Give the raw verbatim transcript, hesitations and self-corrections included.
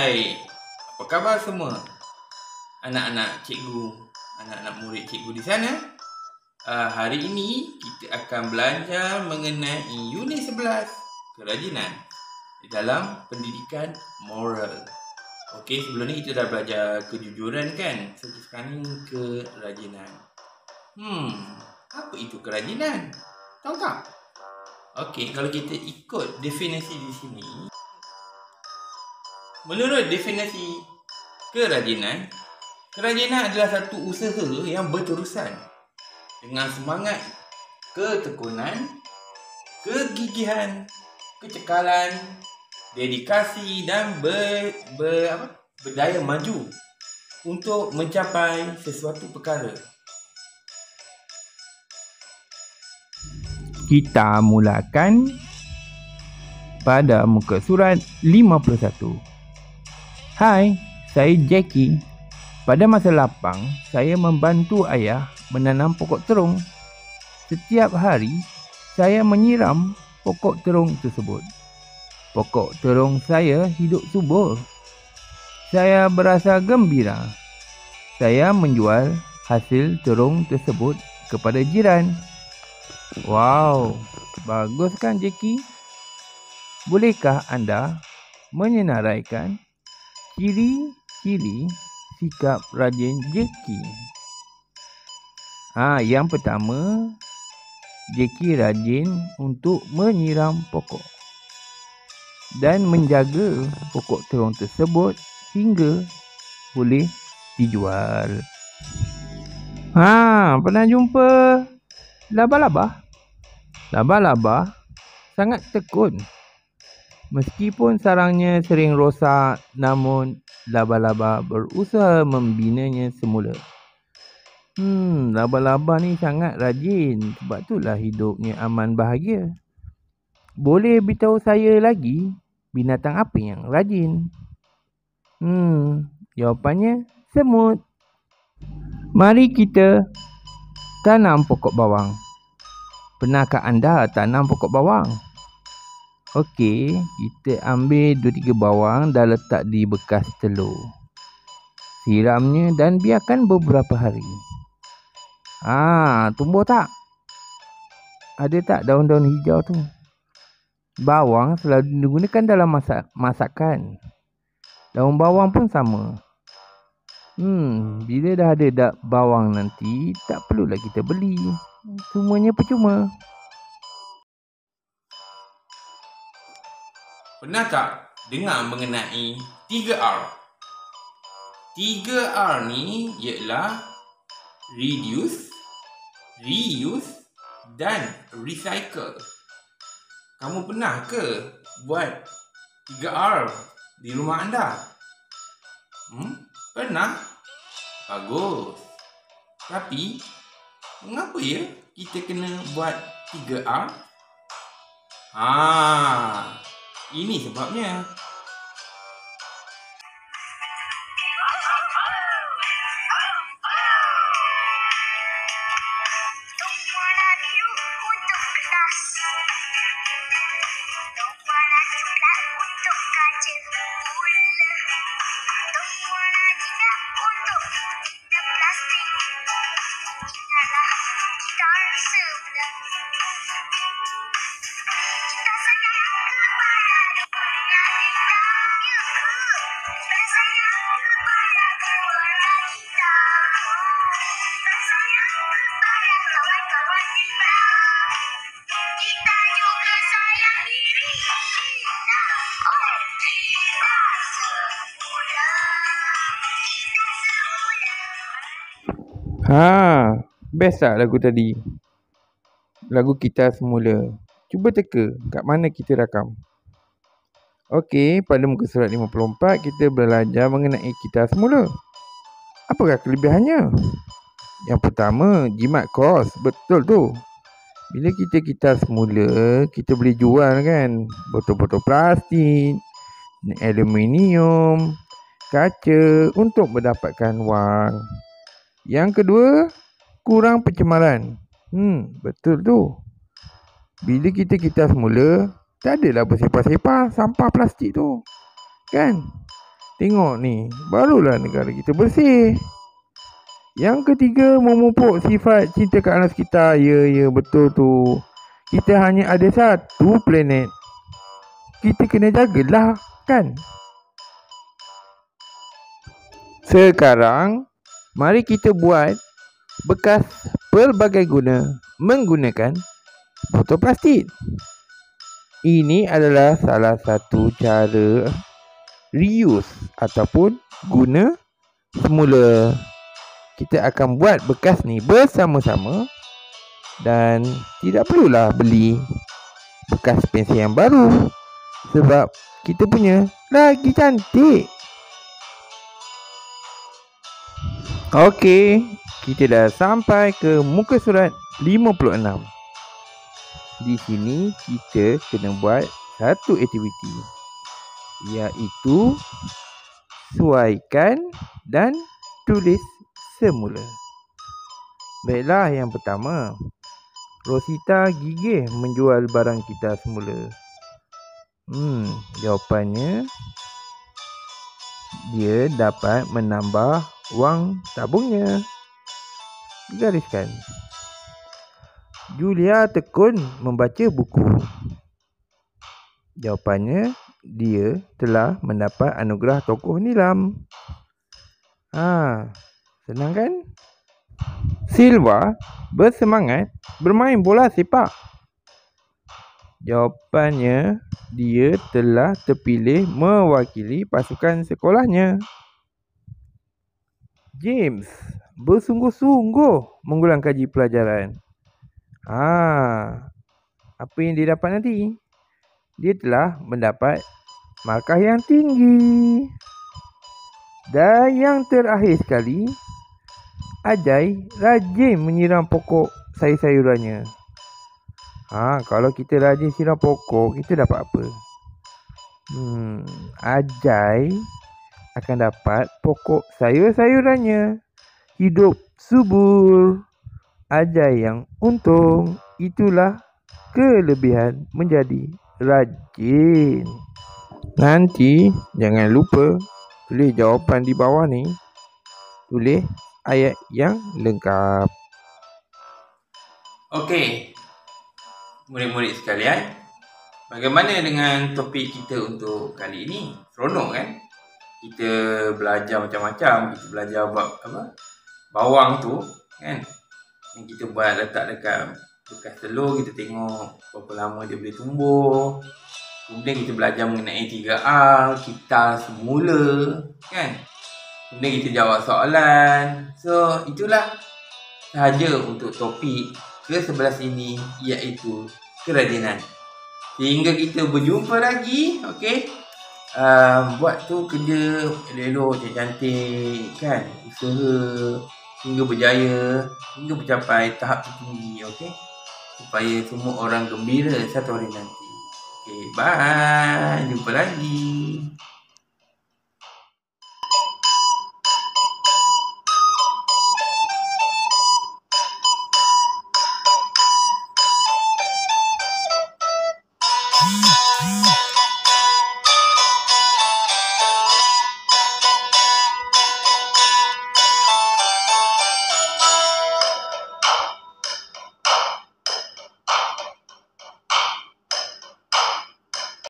Hai, apa khabar semua? Anak-anak cikgu, anak-anak murid cikgu di sana. Uh, hari ini kita akan belajar mengenai unit sebelas, kerajinan di dalam pendidikan moral. Okey, sebelum ni kita dah belajar kejujuran kan? So, sekarang ni kerajinan. Hmm, apa itu kerajinan? Tahu tak? Okey, kalau kita ikut definisi di sini, menurut definisi kerajinan, kerajinan adalah satu usaha yang berterusan dengan semangat, ketekunan, kegigihan, kecekalan, dedikasi dan ber, ber, apa, berdaya maju untuk mencapai sesuatu perkara. Kita mulakan pada muka surat lima puluh satu. Hai, saya Jackie. Pada masa lapang, saya membantu ayah menanam pokok terung. Setiap hari, saya menyiram pokok terung tersebut. Pokok terung saya hidup subur. Saya berasa gembira. Saya menjual hasil terung tersebut kepada jiran. Wow, bagus kan Jackie? Bolehkah anda menyenaraikan ciri-ciri sikap rajin Jackie? Ah, yang pertama, Jackie rajin untuk menyiram pokok dan menjaga pokok terung tersebut hingga boleh dijual. Ha, pernah jumpa laba-laba? Laba-laba sangat tekun. Meskipun sarangnya sering rosak, namun laba-laba berusaha membinanya semula. Hmm, laba-laba ni sangat rajin. Sebab itulah hidupnya aman bahagia. Boleh beritahu saya lagi binatang apa yang rajin? Hmm, jawapannya semut. Mari kita tanam pokok bawang. Pernahkah anda tanam pokok bawang? Okey, kita ambil dua tiga bawang dah letak di bekas telur. Siramnya dan biarkan beberapa hari. Ah, tumbuh tak? Ada tak daun-daun hijau tu? Bawang selalu digunakan dalam masak masakan. Daun bawang pun sama. Hmm, bila dah ada dak bawang nanti, tak perlulah kita beli. Semuanya percuma. Pernah tak dengar mengenai tiga R? tiga R ni ialah reduce, reuse dan recycle. Kamu pernah ke buat tiga R di rumah anda? Hmm? Pernah? Bagus. Tapi mengapa ya kita kena buat tiga R? Ah, ini sebabnya. Ha, best tak lagu tadi? Lagu Kita Semula. Cuba teka kat mana kita rakam. Okey, pada muka surat lima puluh empat kita belajar mengenai kita semula. Apakah kelebihannya? Yang pertama, jimat kos. Betul tu. Bila kita kita semula, kita boleh jual kan botol-botol plastik, aluminium, kaca untuk mendapatkan wang. Yang kedua, kurang pencemaran. Hmm, betul tu. Bila kita kita semula, tak adalah bersepah-sepah sampah plastik tu. Kan? Tengok ni, barulah negara kita bersih. Yang ketiga, memupuk sifat cinta ke alam sekitar. Ya, ya, betul tu. Kita hanya ada satu planet. Kita kena jagalah, kan? Sekarang, mari kita buat bekas pelbagai guna menggunakan botol plastik. Ini adalah salah satu cara reuse ataupun guna semula. Kita akan buat bekas ni bersama-sama dan tidak perlulah beli bekas pensel yang baru sebab kita punya lagi cantik. Okey, kita dah sampai ke muka surat lima puluh enam. Di sini kita kena buat satu aktiviti, iaitu suaikan dan tulis semula. Baiklah, yang pertama, Rosita gigih menjual barang kita semula. Hmm, jawapannya dia dapat menambah wang tabungnya. Digariskan. Julia tekun membaca buku. Jawapannya, dia telah mendapat anugerah tokoh Nilam. Ha, senang kan? Silva bersemangat bermain bola sepak. Jawapannya, dia telah terpilih mewakili pasukan sekolahnya. James bersungguh-sungguh mengulang kaji pelajaran. Ah, apa yang dia dapat nanti? Dia telah mendapat markah yang tinggi. Dan yang terakhir sekali, Ajai rajin menyiram pokok sayur-sayurannya. Ha, kalau kita rajin siram pokok, kita dapat apa? Hmm, Ajai akan dapat pokok sayur-sayurannya hidup subur. Ajai yang untung. Itulah kelebihan menjadi rajin. Nanti jangan lupa tulis jawapan di bawah ni. Tulis ayat yang lengkap. Okey, murid-murid sekalian, bagaimana dengan topik kita untuk kali ini? Seronok kan? Kita belajar macam-macam. Kita belajar buat apa? Bawang tu kan, yang kita buat letak dekat bekas telur. Kita tengok berapa lama dia boleh tumbuh. Kemudian kita belajar mengenai tiga R, kita semula kan. Kemudian kita jawab soalan. So itulah sahaja untuk topik ke sebelas ini, iaitu kerajinan. Sehingga kita berjumpa lagi. Okey, uh, buat tu kerja elok-elok, cantik kan, usaha hingga berjaya, hingga mencapai tahap tertinggi. Okey, supaya semua orang gembira satu hari nanti. Okey, bye, jumpa lagi.